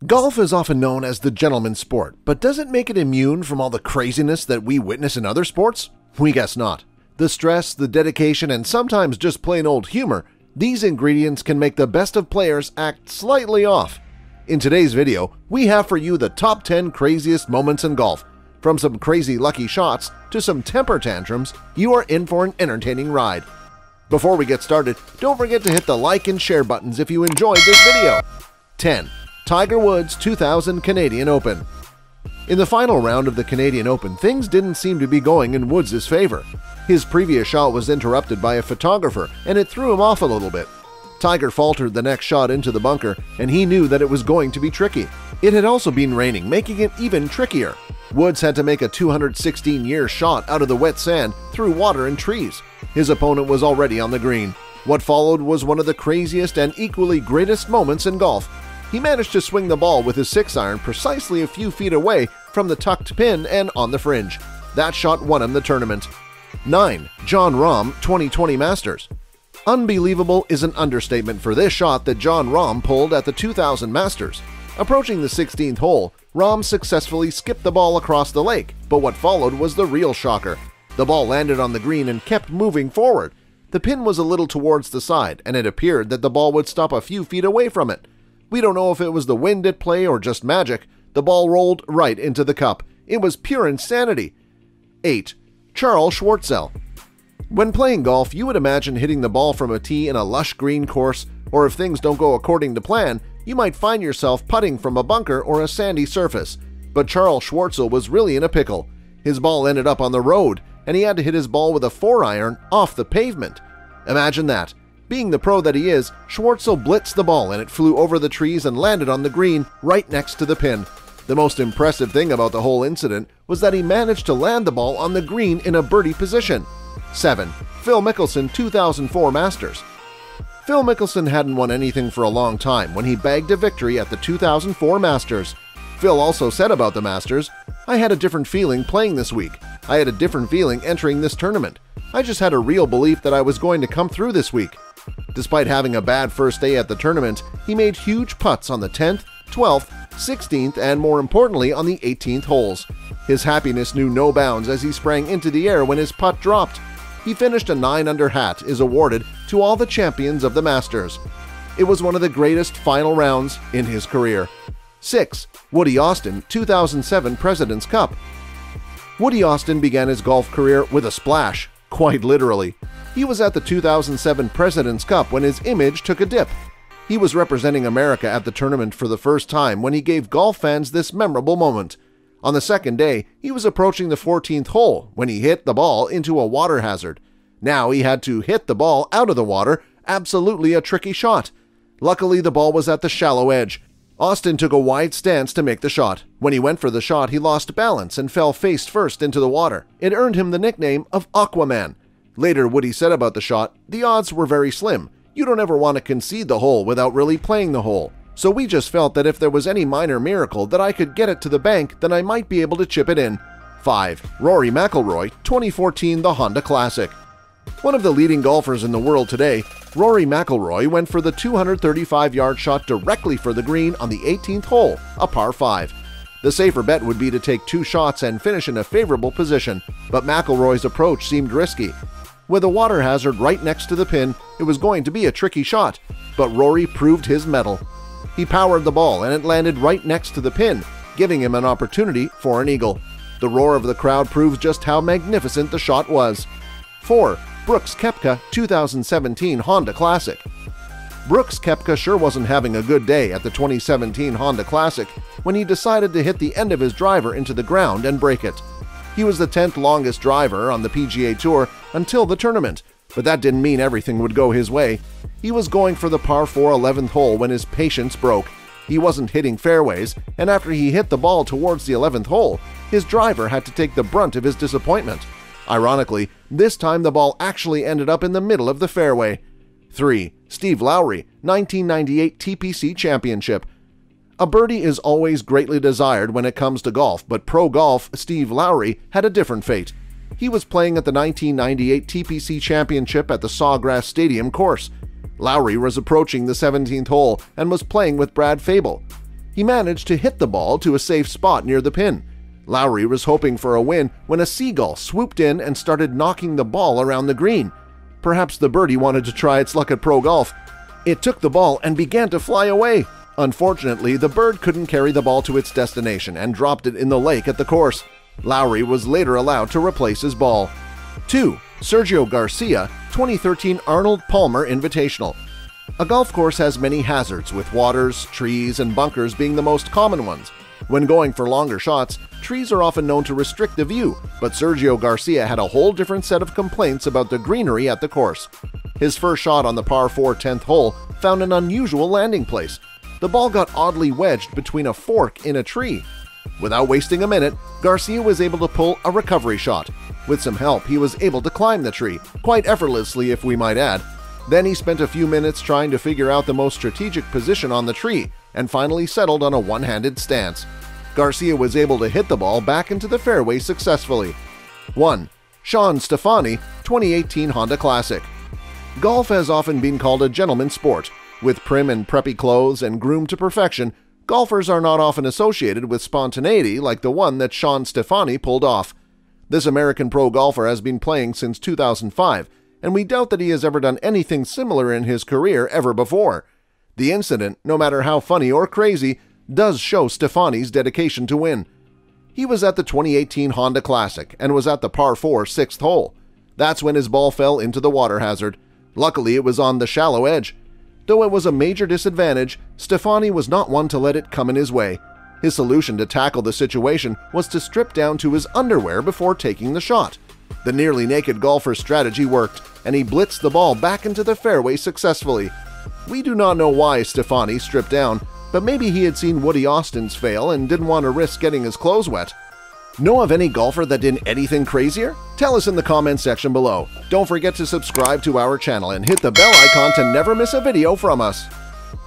Golf is often known as the gentleman's sport, but does it make it immune from all the craziness that we witness in other sports? We guess not. The stress, the dedication, and sometimes just plain old humor, these ingredients can make the best of players act slightly off. In today's video, we have for you the top 10 craziest moments in golf. From some crazy lucky shots to some temper tantrums, you are in for an entertaining ride. Before we get started, don't forget to hit the like and share buttons if you enjoyed this video. 10. Tiger Woods 2000 Canadian Open. In the final round of the Canadian Open, things didn't seem to be going in Woods' favor. His previous shot was interrupted by a photographer, and it threw him off a little bit. Tiger faltered the next shot into the bunker, and he knew that it was going to be tricky. It had also been raining, making it even trickier. Woods had to make a 216-yard shot out of the wet sand through water and trees. His opponent was already on the green. What followed was one of the craziest and equally greatest moments in golf. He managed to swing the ball with his 6-iron precisely a few feet away from the tucked pin and on the fringe. That shot won him the tournament. 9. Jon Rahm 2020 Masters. Unbelievable is an understatement for this shot that Jon Rahm pulled at the 2000 Masters. Approaching the 16th hole, Rahm successfully skipped the ball across the lake, but what followed was the real shocker. The ball landed on the green and kept moving forward. The pin was a little towards the side, and it appeared that the ball would stop a few feet away from it. We don't know if it was the wind at play or just magic. The ball rolled right into the cup. It was pure insanity. 8. Charles Schwartzel. When playing golf, you would imagine hitting the ball from a tee in a lush green course, or if things don't go according to plan, you might find yourself putting from a bunker or a sandy surface. But Charles Schwartzel was really in a pickle. His ball ended up on the road, and he had to hit his ball with a 4-iron off the pavement. Imagine that. Being the pro that he is, Schwartzel blitzed the ball and it flew over the trees and landed on the green right next to the pin. The most impressive thing about the whole incident was that he managed to land the ball on the green in a birdie position. 7. Phil Mickelson 2004 Masters. Phil Mickelson hadn't won anything for a long time when he bagged a victory at the 2004 Masters. Phil also said about the Masters, "I had a different feeling playing this week. I had a different feeling entering this tournament. I just had a real belief that I was going to come through this week." Despite having a bad first day at the tournament, he made huge putts on the 10th, 12th, 16th, and more importantly on the 18th holes. His happiness knew no bounds as he sprang into the air when his putt dropped. He finished a 9-under hat is awarded to all the champions of the Masters. It was one of the greatest final rounds in his career. 6. Woody Austin 2007 President's Cup. Woody Austin began his golf career with a splash, quite literally. He was at the 2007 President's Cup when his image took a dip. He was representing America at the tournament for the first time when he gave golf fans this memorable moment. On the second day, he was approaching the 14th hole when he hit the ball into a water hazard. Now he had to hit the ball out of the water, absolutely a tricky shot. Luckily, the ball was at the shallow edge. Austin took a wide stance to make the shot. When he went for the shot, he lost balance and fell face first into the water. It earned him the nickname of Aquaman. Later, Woody said about the shot, "The odds were very slim. You don't ever want to concede the hole without really playing the hole. So we just felt that if there was any minor miracle that I could get it to the bank, then I might be able to chip it in." 5. Rory Mcilroy 2014 The Honda Classic. One of the leading golfers in the world today, Rory Mcilroy went for the 235-yard shot directly for the green on the 18th hole, a par 5. The safer bet would be to take 2 shots and finish in a favorable position, but McIlroy's approach seemed risky. With a water hazard right next to the pin, it was going to be a tricky shot, but Rory proved his mettle. He powered the ball and it landed right next to the pin, giving him an opportunity for an eagle. The roar of the crowd proves just how magnificent the shot was. 4. Brooks Koepka 2017 Honda Classic. Brooks Koepka sure wasn't having a good day at the 2017 Honda Classic when he decided to hit the end of his driver into the ground and break it. He was the 10th longest driver on the PGA Tour until the tournament, but that didn't mean everything would go his way. He was going for the par 4 11th hole when his patience broke. He wasn't hitting fairways, and after he hit the ball towards the 11th hole, his driver had to take the brunt of his disappointment. Ironically, this time the ball actually ended up in the middle of the fairway. 3. Steve Lowry 1998 TPC Championship. A birdie is always greatly desired when it comes to golf, but pro golf Steve Lowry had a different fate. He was playing at the 1998 TPC Championship at the Sawgrass Stadium course. Lowry was approaching the 17th hole and was playing with Brad Fable. He managed to hit the ball to a safe spot near the pin. Lowry was hoping for a win when a seagull swooped in and started knocking the ball around the green. Perhaps the birdie wanted to try its luck at pro golf. It took the ball and began to fly away. Unfortunately, the bird couldn't carry the ball to its destination and dropped it in the lake at the course. Lowry was later allowed to replace his ball. 2. Sergio Garcia, 2013 Arnold Palmer Invitational. A golf course has many hazards, with waters, trees, and bunkers being the most common ones. When going for longer shots, trees are often known to restrict the view, but Sergio Garcia had a whole different set of complaints about the greenery at the course. His first shot on the par 4 10th hole found an unusual landing place. The ball got oddly wedged between a fork in a tree. Without wasting a minute, Garcia was able to pull a recovery shot. With some help, he was able to climb the tree, quite effortlessly if we might add. Then he spent a few minutes trying to figure out the most strategic position on the tree, and finally settled on a one-handed stance. Garcia was able to hit the ball back into the fairway successfully. 1. Sean Stefani, 2018 Honda Classic. Golf has often been called a gentleman's sport. With prim and preppy clothes and groomed to perfection, golfers are not often associated with spontaneity like the one that Sean Stefani pulled off. This American pro golfer has been playing since 2005, and we doubt that he has ever done anything similar in his career ever before. The incident, no matter how funny or crazy, does show Stefani's dedication to win. He was at the 2018 Honda Classic and was at the par 4 6th hole. That's when his ball fell into the water hazard. Luckily, it was on the shallow edge. Though it was a major disadvantage, Stefani was not one to let it come in his way. His solution to tackle the situation was to strip down to his underwear before taking the shot. The nearly naked golfer's strategy worked, and he blitzed the ball back into the fairway successfully. We do not know why Stefani stripped down, but maybe he had seen Woody Austin's fail and didn't want to risk getting his clothes wet. Know of any golfer that did anything crazier? Tell us in the comments section below. Don't forget to subscribe to our channel and hit the bell icon to never miss a video from us.